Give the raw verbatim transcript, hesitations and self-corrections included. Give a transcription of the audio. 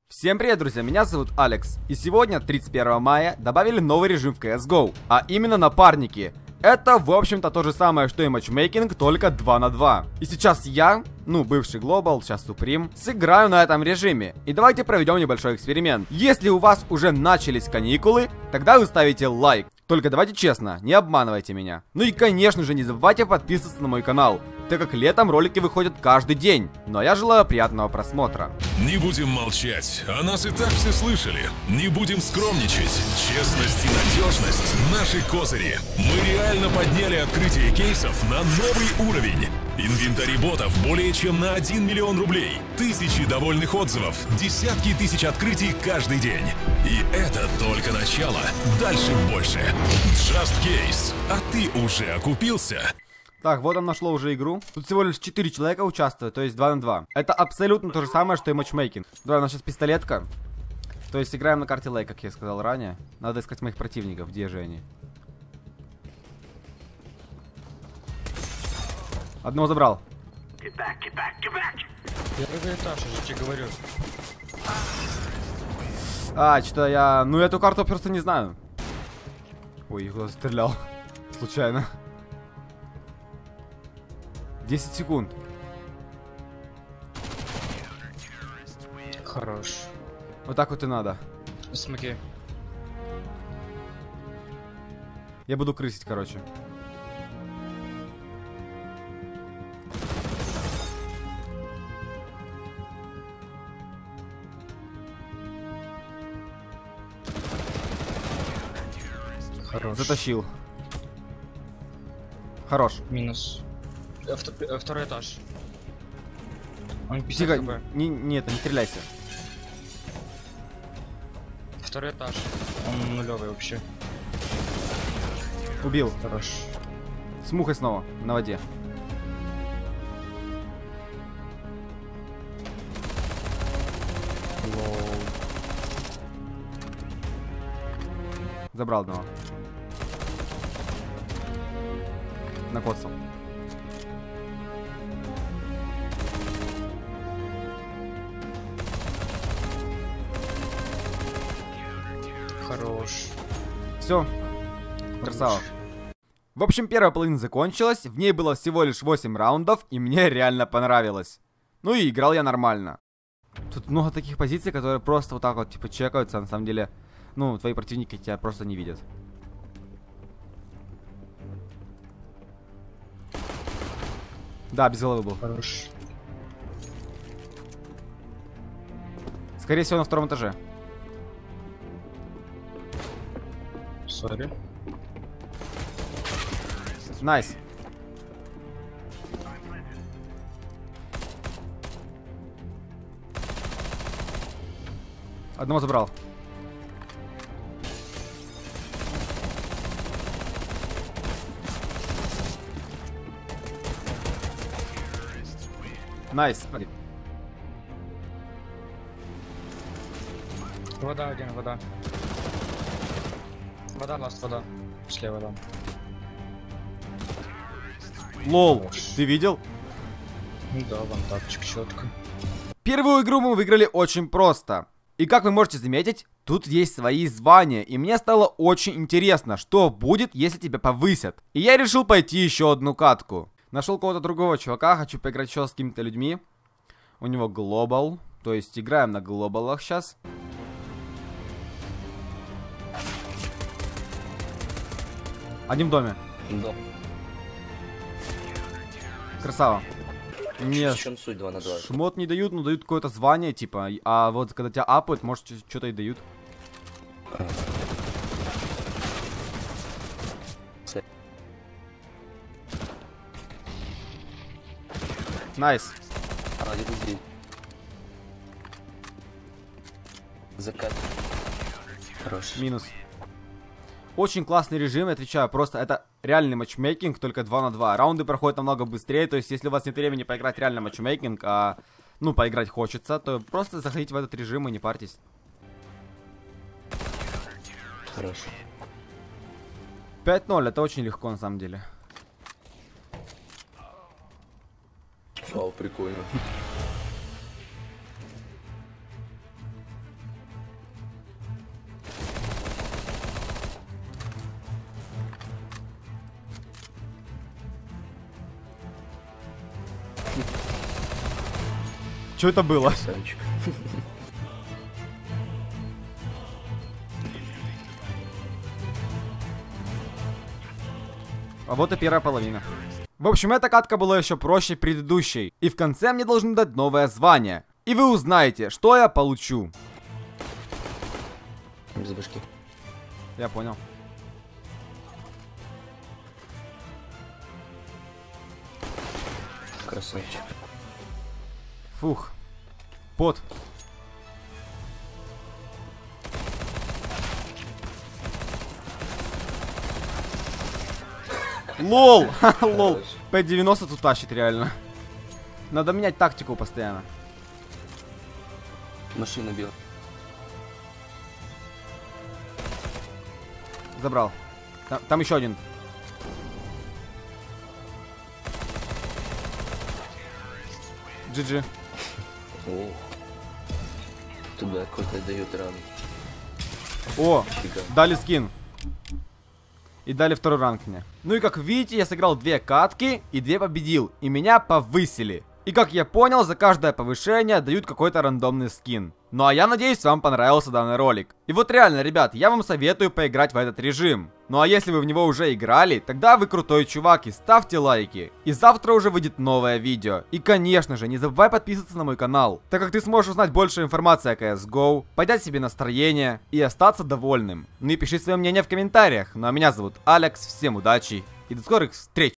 Всем привет, друзья, меня зовут Алекс, и сегодня, тридцать первого мая, добавили новый режим в си эс го, а именно напарники. Это, в общем-то, то же самое, что и матчмейкинг, только два на два. И сейчас я, ну, бывший Global, сейчас Supreme, сыграю на этом режиме. И давайте проведем небольшой эксперимент. Если у вас уже начались каникулы, тогда вы ставите лайк. Только давайте честно, не обманывайте меня. Ну и, конечно же, не забывайте подписываться на мой канал, так как летом ролики выходят каждый день. Ну а я желаю приятного просмотра. Не будем молчать, о нас и так все слышали. Не будем скромничать. Честность и надежность – наши козыри. Мы реально подняли открытие кейсов на новый уровень. Инвентарь ботов более чем на один миллион рублей. Тысячи довольных отзывов, десятки тысяч открытий каждый день. И это только начало. Дальше больше. Just Case. А ты уже окупился? Так, вот он нашло уже игру. Тут всего лишь четыре человека участвуют, то есть два на два. Это абсолютно то же самое, что и матчмейкинг. Давай, у нас сейчас пистолетка. То есть играем на карте лейк, как я сказал ранее. Надо искать моих противников, где же они. Одного забрал. Get back, get back, get back. Первый этаж, я же тебе говорю. А, что-то я... Ну, эту карту просто не знаю. Ой, я куда-то стрелял. Случайно. десять секунд. Хорош. Вот так вот и надо. Смоки. Я буду крысить, короче. Хорош. Затащил. Хорош. Минус. Авто, э, второй этаж. Он пятьдесят Тихо, хп. не, нет, не стреляйся. Второй этаж. Он нулевый вообще. Убил. Хорош. С мухой снова, на воде. Лоу. Забрал одного. Накоцал. Хорош. Все. Красава. В общем, первая половина закончилась. В ней было всего лишь восемь раундов. И мне реально понравилось. Ну и играл я нормально. Тут много таких позиций, которые просто вот так вот типа чекаются. На самом деле, ну, твои противники тебя просто не видят. Да, без головы был. Хорош. Скорее всего, на втором этаже. Сори. Найс. Одного забрал. Найс. Вода один, вода. Вода, ласт, вода. Слева, да. Лол, ты видел? Ну да, вон тапчик четко. Первую игру мы выиграли очень просто. И как вы можете заметить, тут есть свои звания. И мне стало очень интересно, что будет, если тебя повысят. И я решил пойти еще одну катку. Нашел кого-то другого чувака, хочу поиграть еще с какими-то людьми. У него глобал, то есть играем на глобалах сейчас. Один в доме. Да. Красава. Нет, В чем суть два на два? шмот не дают, но дают какое-то звание, типа. А вот когда тебя апают, может что-то и дают. Найс. А, иду здесь. Закат. Хорош. Минус. Очень классный режим, я отвечаю, просто это реальный матчмейкинг, только два на два. Раунды проходят намного быстрее, то есть если у вас нет времени поиграть реально матчмейкинг, а, ну, поиграть хочется, то просто заходите в этот режим и не парьтесь. Хорош. пять ноль, это очень легко на самом деле. Вау, прикольно. Что это было? Красавчик. А вот и первая половина. В общем, эта катка была еще проще предыдущей. И в конце мне должны дать новое звание. И вы узнаете, что я получу. Без башки. Я понял. Красавчик. Фух. Пот. Лол! Лол. пять девяносто тут тащит реально. Надо менять тактику постоянно. Машина била. Забрал. Там, там еще один. джи джи. О. Туда какой-то дают рану. О, Фига. дали скин. И дали второй ранг мне. Ну и как видите, я сыграл две катки и две победил. И меня повысили. И как я понял, за каждое повышение дают какой-то рандомный скин. Ну а я надеюсь, вам понравился данный ролик. И вот реально, ребят, я вам советую поиграть в этот режим. Ну а если вы в него уже играли, тогда вы крутой чувак и ставьте лайки. И завтра уже выйдет новое видео. И конечно же, не забывай подписываться на мой канал, так как ты сможешь узнать больше информации о си эс го, поднять себе настроение и остаться довольным. Ну и пиши свое мнение в комментариях. Ну а меня зовут Алекс, всем удачи и до скорых встреч.